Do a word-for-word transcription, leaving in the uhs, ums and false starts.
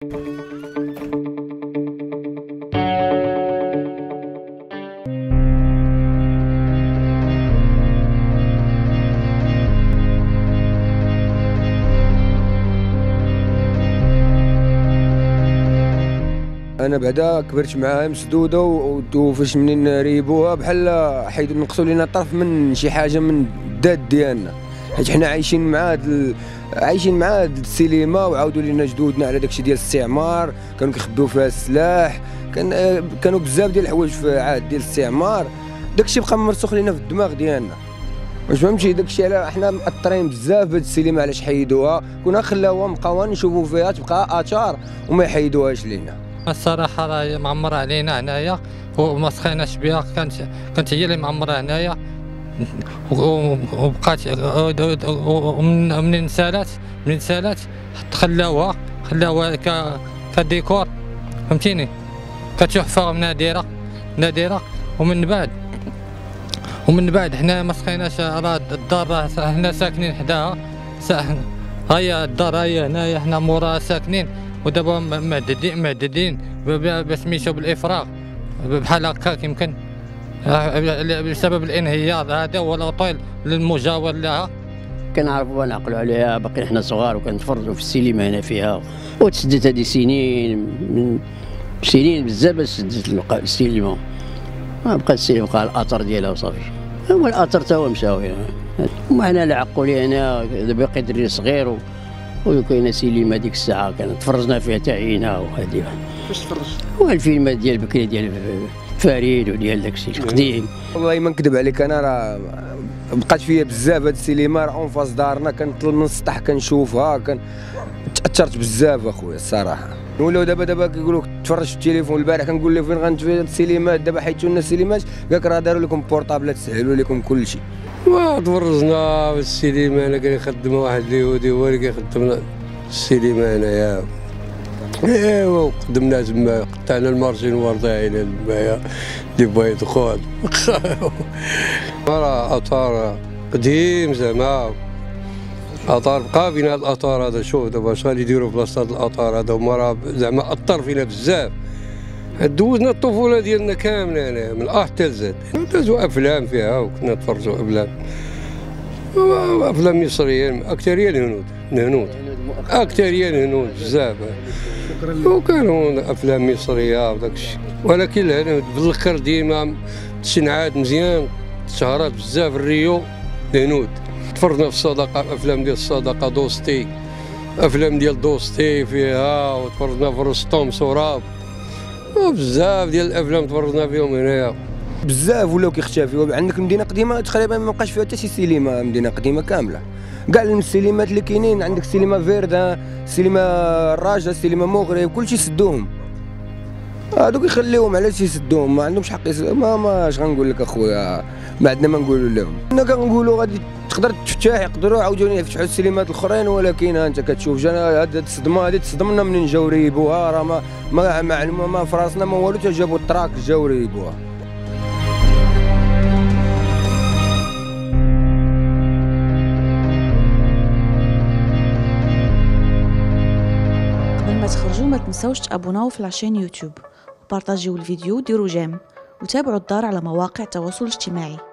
انا بعدا كبرت معاها مسدوده وفاش منين ريبوها بحال حيد نقصوا لينا طرف من شي حاجه من الداد ديالنا، حيت حنا عايشين مع هاد ال... عايشين مع هاد السينما وعاودوا لينا جدودنا على داكشي ديال الاستعمار، كانوا كيخبيو فيها السلاح، كان كانوا بزاف ديال الحوايج في عهد ديال الاستعمار، داكشي بقى مرسوخ لينا في الدماغ ديالنا. واش فهمتي داكشي على حنا مأثرين بزاف بهاد السينما علاش حيدوها، كنا خلاوها نبقاو نشوفوا فيها تبقى اثار وما يحيدوهاش لينا. الصراحه راه معمره علينا هنايا وما سخيناش بها، كانت كانت هي اللي معمره هنايا وبقات ومنين سالات منين سالات خلاوها خلاوها كديكور، فهمتيني، كتحفه نادره نادره ومن بعد ومن بعد حنا ما سقيناش، راه الدار حنا ساكنين حداها، هيا الدار هي هنايا حنا موراها ساكنين، ودابا معددين معددين بسميتو بالافراغ بحال هكاك، يمكن بسبب الانهيار هذا هو الاوطيل للمجاور لها. كنعرفوا ونعقلوا عليها باقي حنا صغار وكنتفرجوا في السينما هنا فيها، وتسدت هذه سنين من سنين بزاف باش سدت السينما، ما بقى السينما بقى الاثر ديالها وصافي، هو الاثر تا هو مشاوي. وما حنا اللي عقوا لي هنا باقي دري صغير وكاينه سينما ديك الساعه كان تفرجنا فيها تا عينا وهذه. فاش تفرجت؟ هو الفيلمات ديال بكري ديال فريد وديال داكشي القديم. والله ما نكذب عليك، انا راه بقات فيا بزاف هاد السينما، راه اون فاس دارنا كنطل من السطح كنشوفها، كان تاثرت بزاف اخويا الصراحه. ولاو دابا دابا كيقولوا تفرج في التليفون، البارح كنقول له فين غنتفرج السينمات، دابا حيتوا لنا السينمات قالك راه داروا لكم بورطابلات سهلوا لكم كل شيء. ما تفرجنا في السينما، انا كان يخدم واحد اليهودي هو اللي كيخدم السينما هنايا، ايوا قدمنا تما قطعنا المارشي نوار تاعنا تمايا اللي بغا يدخل. راه اثار قديم زعما، اثار بقى فينا هاد الاثار هذا. شوف دابا اش غادي يديروا في بلاصه هاد الاثار هذا، هما راه زعما اثر فينا بزاف، دوزنا الطفوله ديالنا كامله هنا من ا حتى لزاد، ندوزو افلام فيها وكنا نتفرجوا افلام افلام مصريين، اكثريه الهنود الهنود اكثريه الهنود بزاف، وكانوا افلام مصريه وداك الشيء، ولكن الهنود بالاخر ديما تشنعات مزيان، تشهرات بزاف الريو الهنود. تفرجنا في الصداقه، افلام ديال الصداقه دوستي، افلام ديال دوستي فيها، وتفرجنا في رستم سراب، وبزاف ديال الافلام تفرجنا فيهم هنايا. بزاف ولاو كيختفيو، عندك المدينه قديمه تقريبا ما بقاش فيها حتى شي سينما، مدينه قديمه كامله كاع السينمات اللي كاينين، عندك سينما فيردا، سينما الراجا، سينما مغرب، كلشي سدوهم، هادوك يخليوهم علاش يسدوهم، ما عندهمش حق يس... ما ما اش غنقول لك اخويا، ما عندنا ما نقولوا لهم. حنا كنقولوا غادي تقدر تفتح، يقدروا عاوتاني يفتحوا السينمات الاخرين، ولكن انت كتشوف جانا هاد الصدمه هادي تصدمنا منين جاو ريبوها، راه ما ما معلومه ما في راسنا ما والو، تا جابوا التراك جاو ريبوها. قبل ما تخرجوا ما تنسوش تابوناو في لاشين يوتيوب وبارطاجيو الفيديو وديروا جيم، وتابعوا الدار على مواقع التواصل الاجتماعي.